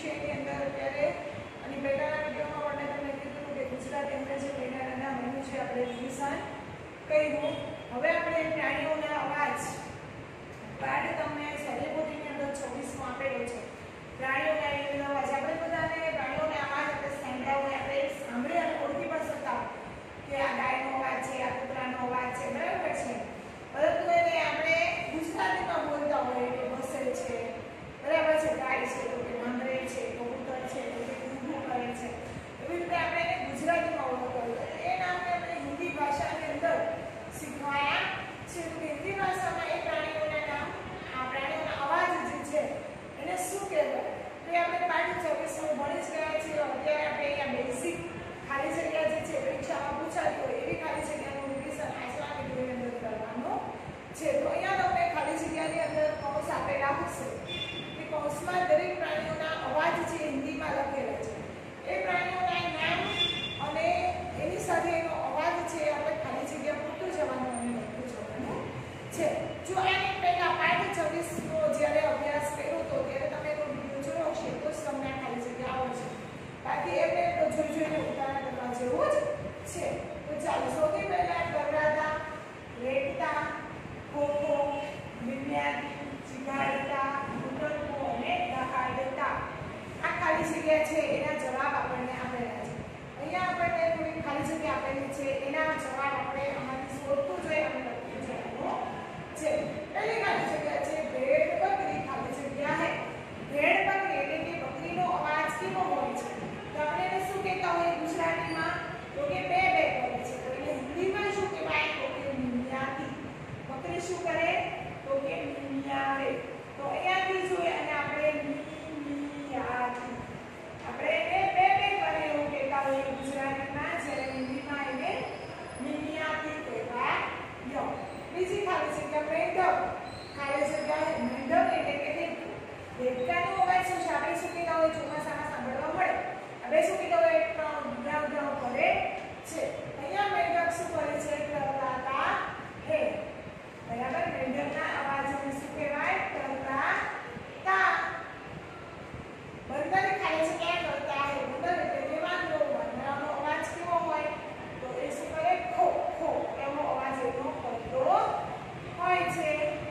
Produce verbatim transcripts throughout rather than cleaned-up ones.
વિષયની અંદર અત્યારે અને પહેલાના વિડીયોમાં પણ મેં તમને કીધું કે ગુજરાતી અંગ્રેજી પહેલાના નામ એનું છે આપણે રિવિઝન કર્યું. હવે આપણે પ્રાણીઓના અવાજ પાઠ તમને સ્વદેપોથીની અંદર છવ્વીસમાં આપેલો છે. પ્રાણીઓના અવાજ આપણે બધાને પ્રાણીઓના અવાજ આપણે સાંભળ્યા હોય, આપણે સાંભળી અને ઓળખી પણ શકતા કે આ ગાયનો અવાજ છે, આ કૂતરાનો અવાજ છે, બરાબર છે. પરંતુ એને આપણે ગુજરાતીમાં બોલતા હોય કે બસે છે, બરાબર છે, ગાય છે તો કે વાંદરે છે, કબૂતર છે તો કે ઘૂઘું કરે છે, એવી રીતે આપણે એને ગુજરાતીમાં ઓળખતા હોય. એ નામને આપણે હિન્દી ભાષાની અંદર શીખવાયા છે. તો હિન્દી ભાષામાં એ પ્રાણીઓના નામ, આ પ્રાણીઓના અવાજ જે છે એને શું કહેવાય તો એ આપણે પાઠ છવ્વીસમાં ભણી જ ગયા છીએ. અત્યારે આપણે અહીંયા બેઝિક ખાલી જગ્યા જે છે પરીક્ષામાં પૂછાતી હોય એવી ખાલી જગ્યાનું રિવિઝન આજના વિડીયોની અંદર કરવાનું છે. તો અહીંયા તમને ખાલી જગ્યાની અંદર કૌંસ આપેલા હશે કે કૌંસમાં દરેક પ્રાણીઓના અવાજ જે હિન્દીમાં લખેલા છે એ પ્રાણીઓના નામ અને એની સાથે એનો અવાજ છે આપણે ખાલી જગ્યા પૂરતું જવાનું અને લખતું જવાનું છે. જો આને પહેલા પાઠ છવ્વીસનો જ્યારે અભ્યાસ કર્યો હતો ત્યારે તમે એનો વિડીયો જોયો હશે તો જ તમને ખાલી જગ્યા આવડશે. બાકી એમને તો જોઈ જોઈને ઉતારા કરવા જેવું જ છે. તો ચાલો સૌથી પહેલા ગભરાતા, રેડતા, ખોખો, બિન્યાતી, ચીગાડતા, ઉતરકો અને દહાડતા આ ખાલી જગ્યા છે એના જવાબ આપણને આપેલા છે. અહીંયા આપણને થોડી ખાલી જગ્યા આપેલી છે એના જવાબ આપણે આમાંથી શોધતું જોઈએ અને લખતું જવાનું છે. પહેલી ખાલી જગ્યા છે ભેડ બકરી ખાલી જગ્યા હે. ભેડ બકરી એટલે કે બકરીનો અવાજ કેવો હોય છે તો આપણે એને શું કહેતા હોય ગુજરાતીમાં તો કે બે બે કરે છે. તો એને હિન્દીમાં શું કહેવાય તો કે મિયાતી. બકરી શું કરે તો કે મિયાવે. તો અહીંયાથી જોઈએ અને આપણે મિયાતી આપણે એને બે બે કરે એવું કહેતા હોઈએ ગુજરાતીમાં, જ્યારે હિન્દીમાં એને મિયાતી કહેવાય. બીજી ખાલી જગ્યા મેંઢક ખાલી જગ્યા મેંઢક એટલે કે દેડકાનો અવાજ શું છે આપણે શું કહેતા હોય ચોમાસામાં સાંભળવા મળે. હવે શું કહેતા હોય ડ્રાઉ ડ્રાઉ કરે છે. અહીંયા મેંઢક શું કરે છે કરતા હે. બરાબર, મેંઢકના અવાજને શું કહેવાય કરતા. બંદર ખાલી જગ્યા કરતા હે. બંદર એટલે કે વાંદરો. વાંદરાનો અવાજ કેવો હોય તો એ શું કરે ખો ખો એવો અવાજ એનો કરતો હોય છે.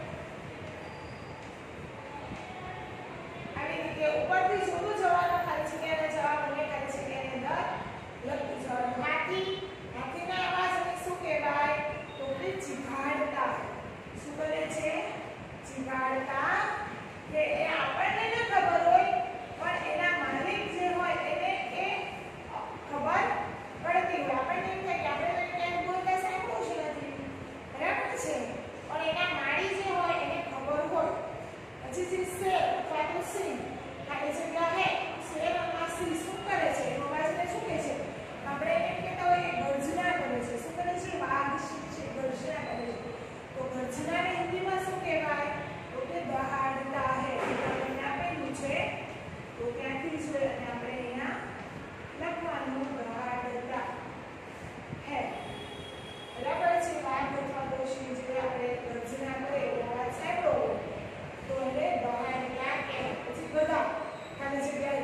આવી રીતે ઉપરથી જોતું જવાનું ખાલી જગ્યાના જવાબ અને ખાલી જગ્યાની અંદર લખતું જવાનું. હાથી, હાથીના અવાજને શું કહેવાય તો કે ચીઘાડતા. શું કરે છે ચીઘાડતા. કે એ આપણને ન ખબર હોય પણ એના માલિક જે હોય એને એ ખબર પડતી હોય. આપણને એમ થાય કે આપણે ક્યાંક બોલતા સાંભળ્યું જ નથી, બરાબર છે, પણ એના માળી જે હોય એને ખબર હોય. પછી જે શેર અથવા તો સિંહ ખાલી જગ્યા હે. શેર અથવા સિંહ શું કરે છે એનો અવાજને શું કહે છે આપણે એમ કહેતા હોય કે ગર્જના કરે છે. શું કરે છે વાઘ સિંહ છે ગર્જના કરે છે. તો ગર્જનાને હિન્દીમાં શું કહેવાય તો કે દહાડતા હે. આપણે આપેલું છે તો ત્યાંથી જોઈએ અને આપણે અહીંયા લખવાનું દહાડતા હે. બરાબર છે. વાઘ અથવા તો સિંહ જે આપણે ગર્જના કરે એવો અવાજ સાંભળો તો એને દહાડતા કે. પછી ગધા ખાલી જગ્યા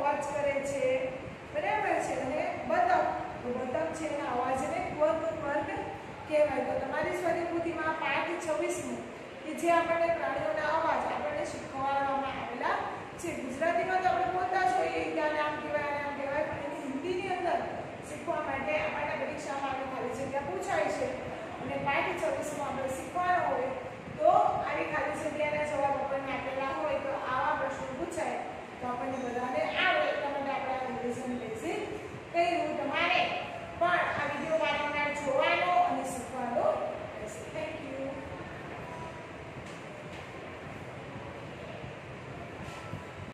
અવાજ કરે છે, બરાબર છે. અને બતક, તો બતક છે એના અવાજને ક્વક ક્વક કહેવાય. તો તમારી સ્વરપોથીમાં પાઠ છવ્વીસમું કે જે આપણને પ્રાણીઓના અવાજ આપણને શીખવાડવામાં આવેલા છે. ગુજરાતીમાં તો આપણે બોલતા જ હોઈએ કે આને આમ કહેવાય, આને આમ કહેવાય, પણ એની હિન્દીની અંદર શીખવા માટે આપણને પરીક્ષામાં આવી ખાલી જગ્યા પૂછાય છે. અને પાઠ છવ્વીસમાં આપણે શીખવાનો હોય તો આવી ખાલી જગ્યાના જવાબ આપણને આપેલા હોય તો આવા પ્રશ્નો પૂછાય તો આપણને બધાને